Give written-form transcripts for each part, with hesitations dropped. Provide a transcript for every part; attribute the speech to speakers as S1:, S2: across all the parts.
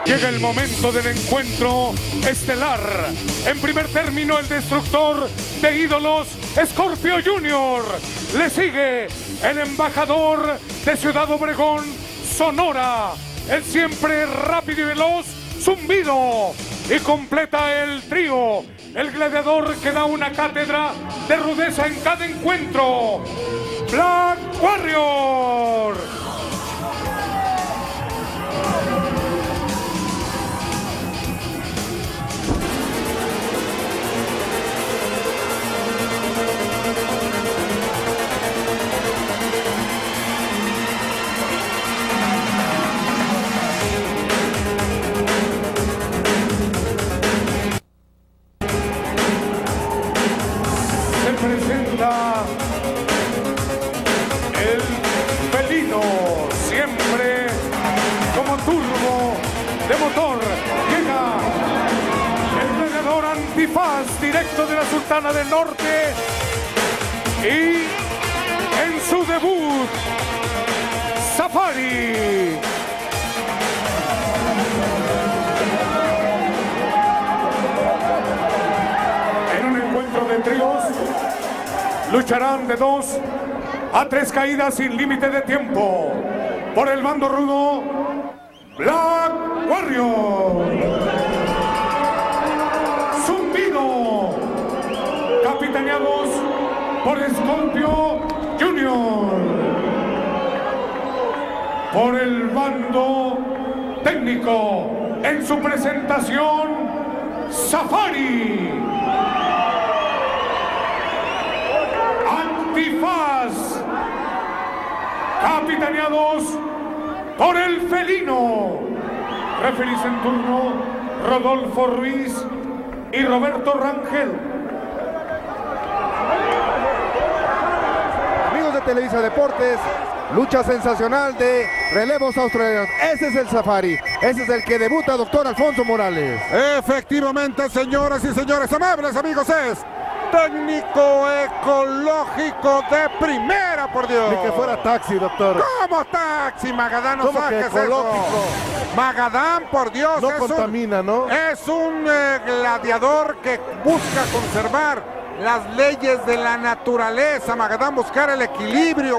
S1: Llega el momento del encuentro estelar. En primer término, el destructor de ídolos, Scorpio Junior. Le sigue el embajador de Ciudad Obregón, Sonora, el siempre rápido y veloz Zumbido. Y completa el trío, el gladiador que da una cátedra de rudeza en cada encuentro, Black Warrior. Presenta el felino, siempre como turbo de motor. Llega el gladiador Antifaz, directo de la Sultana del Norte, y en su debut, Safari. En un encuentro de tríos, lucharán de 2 a 3 caídas sin límite de tiempo. Por el bando rudo, Black Warrior. Zumbido, capitaneados por Scorpio Junior. Por el bando técnico, en su presentación, Safari. Antifaz, capitaneados por el felino. Referís en turno, Rodolfo Ruiz y Roberto Rangel.
S2: Amigos de Televisa Deportes, lucha sensacional de relevos australianos. Ese es el Safari, ese es el que debuta, doctor Alfonso Morales.
S3: Efectivamente, señoras y señores, amables amigos, es técnico ecológico de primera, por Dios.
S2: Ni que fuera taxi, doctor.
S3: ¿Cómo taxi, Magadán? No
S2: ¿Cómo que
S3: saques
S2: ecológico?
S3: eso. Magadán, por Dios.
S2: No contamina, ¿no?
S3: Es un gladiador que busca conservar las leyes de la naturaleza, Magadán, buscar el equilibrio.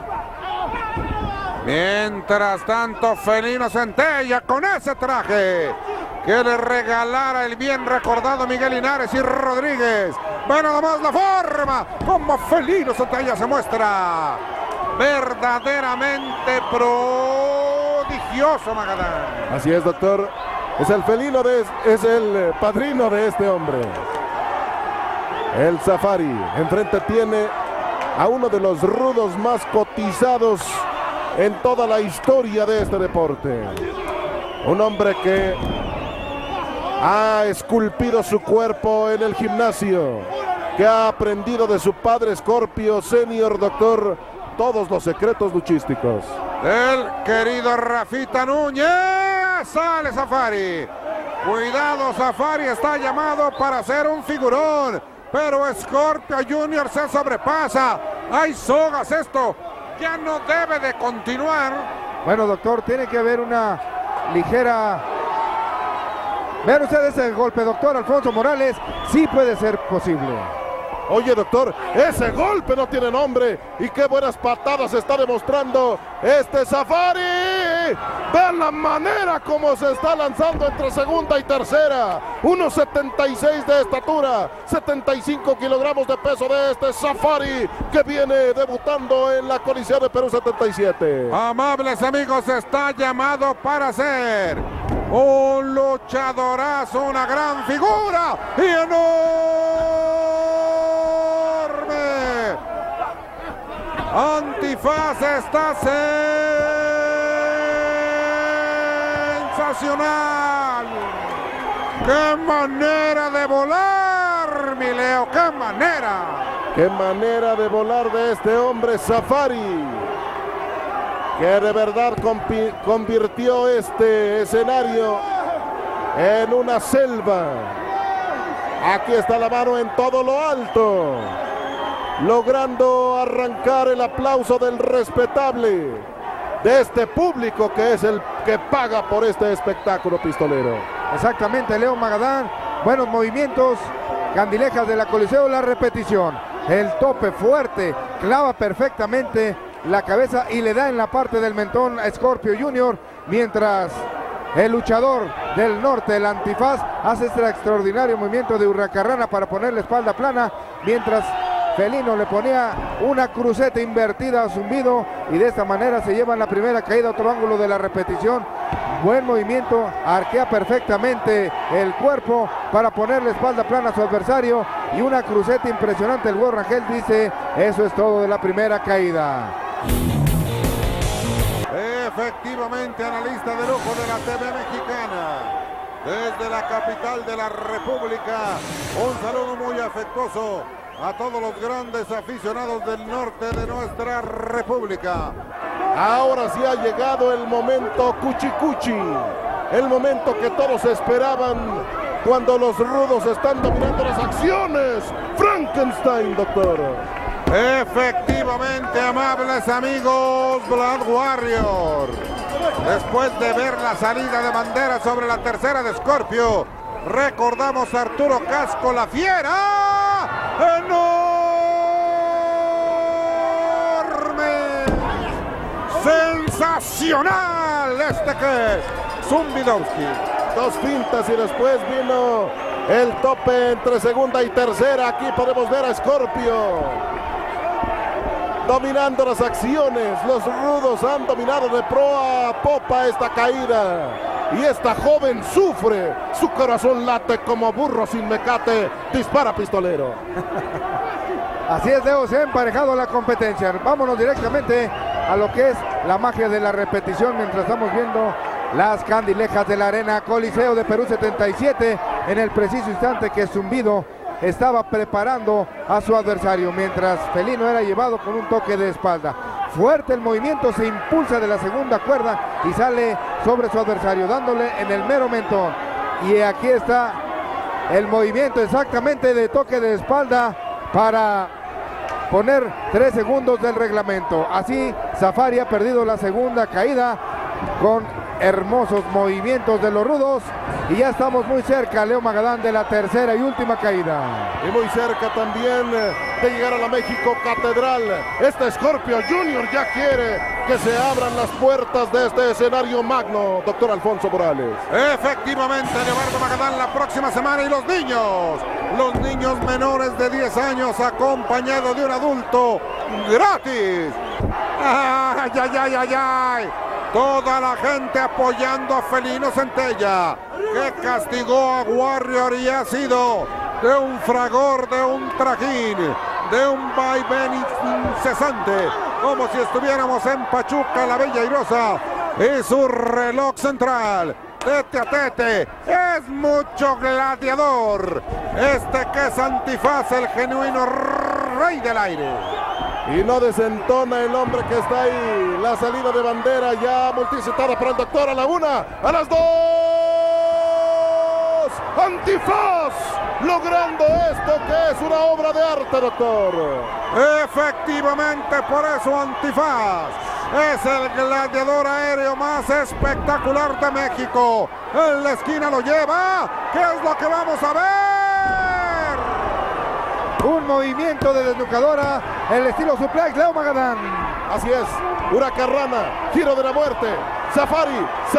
S3: Mientras tanto, Felino Centella con ese traje que le regalara el bien recordado Miguel Linares y Rodríguez. Ve nada más la forma como Felino Centella se muestra. Verdaderamente prodigioso, Magadán.
S2: Así es, doctor. Es el felino, es el padrino de este hombre. El Safari. Enfrente tiene a uno de los rudos más cotizados en toda la historia de este deporte. Un hombre que ha esculpido su cuerpo en el gimnasio, que ha aprendido de su padre Scorpio Senior, doctor, todos los secretos luchísticos.
S3: El querido Rafita Núñez. Sale Safari. Cuidado, Safari está llamado para ser un figurón, pero Scorpio Junior se sobrepasa. Hay sogas, esto ya no debe de continuar.
S2: Bueno, doctor, tiene que haber una ligera... Vean ustedes el golpe, doctor Alfonso Morales. Sí puede ser posible. Oye, doctor, ese golpe no tiene nombre. Y qué buenas patadas está demostrando este Safari. Vean la manera como se está lanzando entre segunda y tercera. 1.76 de estatura, 75 kilogramos de peso de este Safari, que viene debutando en la Coliseo de Perú 77.
S3: Amables amigos, está llamado para ser un luchadorazo, una gran figura y enorme. Antifaz está sensacional. ¡Qué manera de volar, mi Leo! ¡Qué manera!
S2: ¡Qué manera de volar de este hombre Safari! Que de verdad convirtió este escenario en una selva. Aquí está la mano en todo lo alto, logrando arrancar el aplauso del respetable. de este público que es el que paga por este espectáculo pistolero. Exactamente, Leo Magadán, buenos movimientos, Candilejas de la Coliseo, la repetición, el tope fuerte, clava perfectamente la cabeza y le da en la parte del mentón a Scorpio Junior, mientras el luchador del norte, el Antifaz, hace este extraordinario movimiento de hurracarrana para poner la espalda plana, mientras Felino le ponía una cruceta invertida a Zumbido y de esta manera se llevan la primera caída, otro ángulo de la repetición. Buen movimiento, arquea perfectamente el cuerpo para poner la espalda plana a su adversario y una cruceta impresionante. El Güero Rangel dice, eso es todo de la primera caída.
S3: Efectivamente, analista de lujo de la TV mexicana, desde la capital de la República, un saludo muy afectuoso a todos los grandes aficionados del norte de nuestra República.
S2: Ahora sí ha llegado el momento cuchicuchi, el momento que todos esperaban cuando los rudos están dominando las acciones. Frankenstein, doctor.
S3: Efectivamente, amables amigos, Blood Warrior. Después de ver la salida de bandera sobre la tercera de Scorpio, recordamos a Arturo Casco, la fiera. ¡Enorme! ¡Sensacional! Este que es Zumbidowski.
S2: Dos fintas y después vino el tope entre segunda y tercera. Aquí podemos ver a Scorpio dominando las acciones. Los rudos han dominado de proa a popa esta caída. Y esta joven sufre, su corazón late como burro sin mecate. Dispara, pistolero. Así es, Leo, se ha emparejado la competencia. Vámonos directamente a lo que es la magia de la repetición mientras estamos viendo las Candilejas de la Arena Coliseo de Perú 77 en el preciso instante que Zumbido estaba preparando a su adversario, mientras Felino era llevado con un toque de espalda. Fuerte el movimiento, se impulsa de la segunda cuerda y sale sobre su adversario, dándole en el mero mentón. Y aquí está el movimiento exactamente de toque de espalda para poner 3 segundos del reglamento. Así Safari ha perdido la segunda caída con hermosos movimientos de los rudos. Y ya estamos muy cerca, Leo Magadán, de la tercera y última caída. Y muy cerca también de llegar a la México Catedral. Este Scorpio Junior ya quiere que se abran las puertas de este escenario magno, doctor Alfonso Morales.
S3: Efectivamente, Leobardo Magadán la próxima semana. Y los niños menores de 10 años acompañados de un adulto gratis. ¡Ay, ay, ay, ay, ay! Toda la gente apoyando a Felino Centella, que castigó a Warrior y ha sido de un fragor, de un trajín, de un vaivén incesante, como si estuviéramos en Pachuca, la Bella Airosa, y su reloj central, tete a tete, es mucho gladiador, este que es Antifaz, el genuino rey del aire.
S2: Y no desentona el hombre que está ahí. La salida de bandera ya multicitada para el doctor. A la una, a las dos. Antifaz logrando esto que es una obra de arte, doctor.
S3: Efectivamente, por eso Antifaz es el gladiador aéreo más espectacular de México. En la esquina lo lleva. ¿Qué es lo que vamos a ver?
S2: Un movimiento de desnucadora, el estilo suplex, Leo Magadán. Así es, hurracarrana, giro de la muerte. Safari.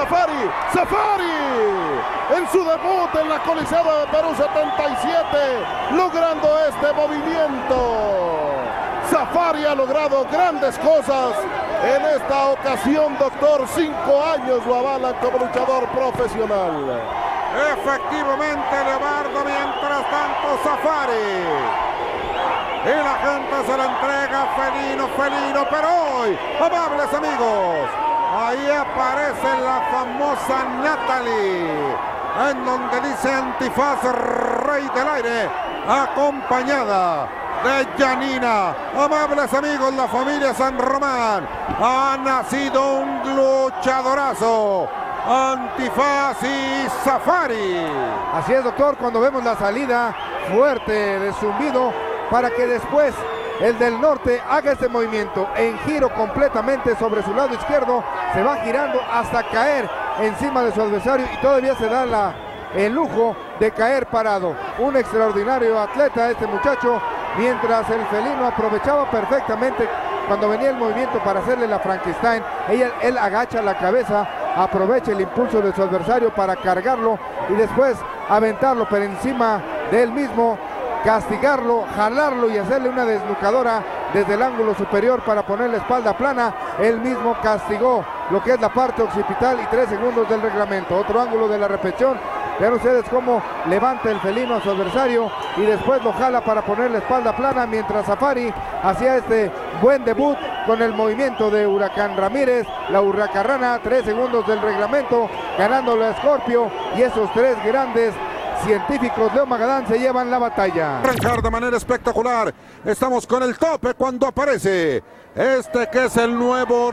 S2: En su debut en la Coliseo de Perú 77, logrando este movimiento. Safari ha logrado grandes cosas en esta ocasión, doctor. 5 años lo avalan como luchador profesional.
S3: Efectivamente, Leobardo, mientras tanto Safari. Y la gente se la entrega a Felino, pero hoy, amables amigos, ahí aparece la famosa Natalie, en donde dice Antifaz, rey del aire, acompañada de Janina. Amables amigos, la familia San Román ha nacido un luchadorazo. Antifaz y Safari.
S2: Así es, doctor, cuando vemos la salida fuerte de Zumbido para que después el del norte haga este movimiento en giro completamente sobre su lado izquierdo, se va girando hasta caer encima de su adversario y todavía se da el lujo de caer parado. Un extraordinario atleta este muchacho, mientras el felino aprovechaba perfectamente cuando venía el movimiento para hacerle la Frankenstein. Él agacha la cabeza, aprovecha el impulso de su adversario para cargarlo y después aventarlo por encima de él mismo, castigarlo, jalarlo y hacerle una desnucadora desde el ángulo superior para poner la espalda plana. Él mismo castigó lo que es la parte occipital y 3 segundos del reglamento. Otro ángulo de la repetición. Vean ustedes cómo levanta el felino a su adversario y después lo jala para poner la espalda plana, mientras Zafari hacía este buen debut con el movimiento de Huracán Ramírez, la hurracarrana. 3 segundos del reglamento, ganándolo a Scorpio, y esos 3 grandes científicos Leo Magadán se llevan la batalla.
S3: Arrancar de manera espectacular. Estamos con el tope cuando aparece este que es el nuevo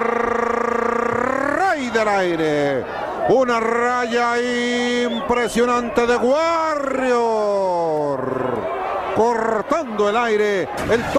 S3: rey del aire. Una raya impresionante de Warrior, cortando el aire.